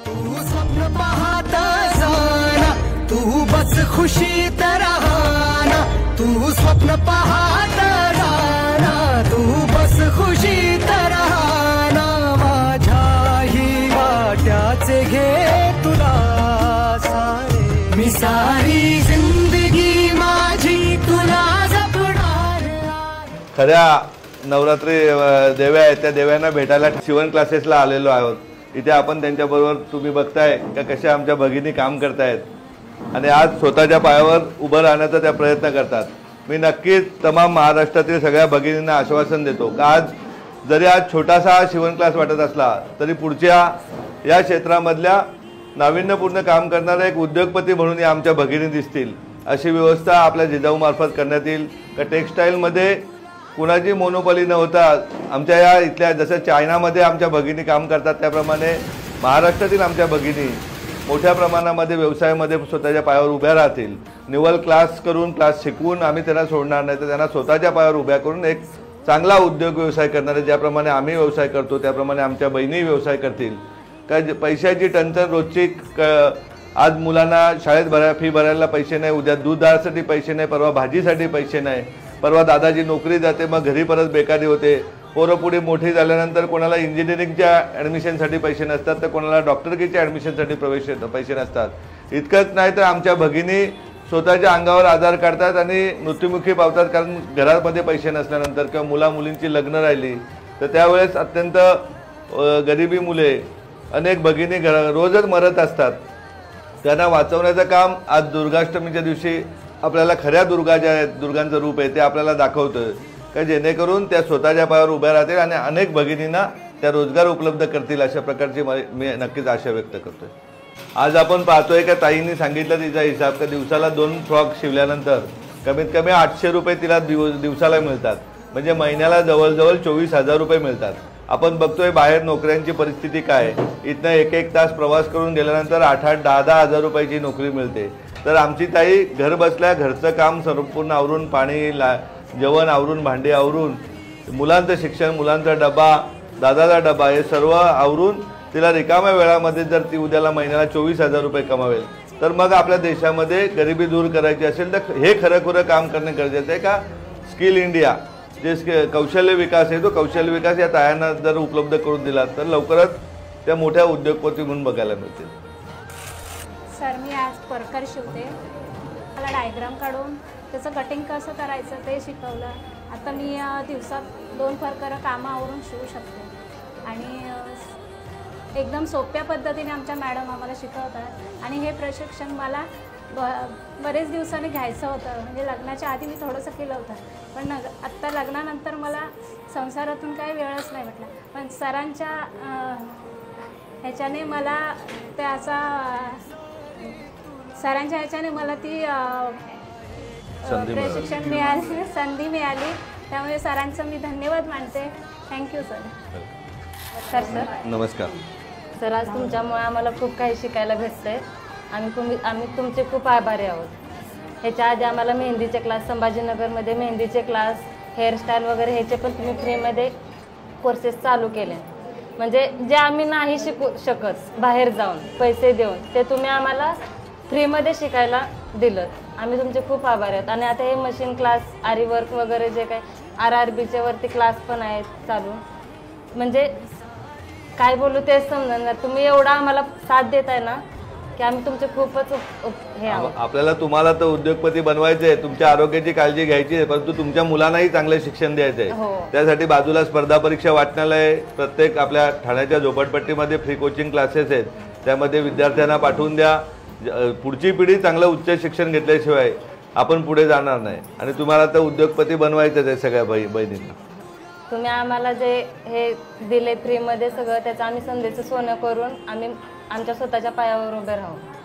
तू स्वप्न पाहत जाना, तू बस खुशीत राहना, तू स्वप्न पाहत जाना, तू बस खुशीत राहना, माझ्याही वाट्याचे घे तुला सारे, मी सारी जिंदगी माझी तुला जपणार. खऱ्या नवरात्री देव्या आहेत त्या देव्यांना भेटायला शिवण क्लासेसला आलेलो आहोत. इथे आपण त्यांच्याबरोबर तुम्ही बघताय का कशा आमच्या भगिनी काम करतायत आणि आज स्वतःच्या पायावर उभं राहण्याचा त्या प्रयत्न करतात. मी नक्कीच तमाम महाराष्ट्रातील सगळ्या भगिनींना आश्वासन देतो का आज जरी आज छोटासा शिवण क्लास वाटत असला तरी पुढच्या या क्षेत्रामधल्या नाविन्यपूर्ण काम करणारा एक उद्योगपती म्हणून या आमच्या भगिनी दिसतील अशी व्यवस्था आपल्या जिजाऊमार्फत करण्यात येईल. का टेक्स्टाईलमध्ये कुणाची मोनोपॉली न होता आमच्या या इथल्या जसं चायनामध्ये आमच्या भगिनी काम करतात त्याप्रमाणे महाराष्ट्रातील आमच्या भगिनी मोठ्या प्रमाणामध्ये व्यवसायामध्ये स्वतःच्या पायावर उभ्या राहतील. निव्वळ क्लास करून क्लास शिकवून आम्ही त्यांना सोडणार नाही तर त्यांना स्वतःच्या पायावर उभ्या करून एक चांगला उद्योग व्यवसाय करणारे ज्याप्रमाणे आम्ही व्यवसाय करतो त्याप्रमाणे आमच्या बहिणी व्यवसाय करतील. का पैशाची टंचाई रोजची आज मुलांना शाळेत फी भरायला पैसे नाही, उद्या दूधसाठी पैसे नाही, परवा भाजीसाठी पैसे नाही, परवा दादाची नोकरी जाते मग घरी परत बेकारी होते. पोरं पुढे मोठी झाल्यानंतर कोणाला इंजिनिअरिंगच्या ॲडमिशनसाठी पैसे नसतात तर कोणाला डॉक्टरकीच्या ॲडमिशनसाठी पैसे नसतात. इतकंच नाही तर आमच्या भगिनी स्वतःच्या अंगावर आजार काढतात आणि मृत्युमुखी पावतात कारण घरामध्ये पैसे नसल्यानंतर किंवा मुलींची लग्न राहिली तर त्यावेळेस अत्यंत गरिबी मुले अनेक भगिनी रोजच मरत असतात. त्यांना वाचवण्याचं काम आज दुर्गाष्टमीच्या दिवशी आपल्याला खऱ्या दुर्गा ज्या आहेत दुर्गांचं रूप आहे ते आपल्याला दाखवतं का जेणेकरून त्या स्वतःच्या पायावर उभ्या राहतील आणि अनेक भगिनींना त्या रोजगार उपलब्ध करतील अशा प्रकारची मी नक्कीच आशा व्यक्त करतोय. आज आपण पाहतोय का ताईंनी सांगितलं तिचा हिसाब का दिवसाला 2 फ्रॉक शिवल्यानंतर कमीत कमी 800 रुपये तिला दिवसाला मिळतात म्हणजे महिन्याला जवळजवळ 24,000 रुपये मिळतात. आपण बघतोय बाहेर नोकऱ्यांची परिस्थिती काय, इथनं 1-1 तास प्रवास करून गेल्यानंतर 8-8, 10-10 हजार रुपयाची नोकरी मिळते. तर आमची ताई घर बसल्या घरचं काम संपूर्ण आवरून पाणी जेवण आवरून भांडी आवरून मुलांचं शिक्षण मुलांचा डबा दादाचा डबा हे सर्व आवरून तिला रिकाम्या वेळामध्ये जर ती उद्याला महिन्याला 24,000 रुपये कमावेल तर मग आपल्या देशामध्ये गरिबी दूर करायची असेल तर हे खरं काम करणे गरजेचं आहे. का स्किल इंडिया जे कौशल्य विकास आहे तो कौशल्य विकास या तायांना जर उपलब्ध करून दिला तर लवकरच त्या मोठ्या उद्योगपती म्हणून बघायला मिळतील. सर मी आज परकर शिवते, मला डायग्राम काढून त्याचं कटिंग कसं करायचं ते शिकवलं. आता मी दिवसात 2 परकर कामं आवरून शिवू शकते आणि एकदम सोप्या पद्धतीने आमच्या मॅडम आम्हाला शिकवतात आणि हे प्रशिक्षण मला बरेच दिवसांनी घ्यायचं होतं. म्हणजे लग्नाच्या आधी मी थोडंसं केलं होतं पण आत्ता लग्नानंतर मला संसारातून काही वेळच नाही भेटला. पण सरांच्या ह्याच्याने मला त्याचा सरांच्या ह्याच्याने मला ती प्रशिक्षण मिळाली संधी मिळाली त्यामुळे सरांचं मी धन्यवाद मानते. Thank you sir. नमस्कार सर. आज तुमच्यामुळे आम्हाला खूप काही शिकायला भेटतंय. आम्ही तुमचे खूप आभारी आहोत. ह्याच्या आधी आम्हाला मेहंदीचे क्लास संभाजीनगरमध्ये मेहंदीचे क्लास हेअरस्टाईल वगैरे ह्याचे पण तुम्ही फ्रीमध्ये कोर्सेस चालू केले. म्हणजे जे आम्ही नाही शिकू शकत बाहेर जाऊन पैसे देऊन ते तुम्ही आम्हाला फ्रीमध्ये शिकायला दिलं. आम्ही तुमचे खूप आभारी आहोत. आणि आता हे मशीन क्लास आरी वर्क वगैरे जे काही RRBच्या वरती क्लास पण आहेत चालू. म्हणजे काय बोलू तेच समजणार. तुम्ही एवढा आम्हाला साथ देताय ना की आम्ही तुमचे खूपच हे आहोत. आपल्याला तुम्हाला तर उद्योगपती बनवायचं आहे, तुमच्या आरोग्याची काळजी घ्यायची आहे परंतु तुमच्या मुलांनाही चांगले शिक्षण द्यायचं आहे. त्यासाठी बाजूला स्पर्धा परीक्षा वाचनालय प्रत्येक आपल्या ठाण्याच्या झोपडपट्टीमध्ये फ्री कोचिंग क्लासेस आहेत त्यामध्ये विद्यार्थ्यांना पाठवून द्या. पुढची पिढी चांगलं उच्च शिक्षण घेतल्याशिवाय आपण पुढे जाणार नाही आणि तुम्हाला तर उद्योगपती बनवायचंच आहे सगळ्या बहिणींना. तुम्ही आम्हाला जे हे दिले फ्रीमध्ये सगळं त्याचं आम्ही संधीचं सोनं करून आम्ही आमच्या स्वतःच्या पायावर उभे राहू.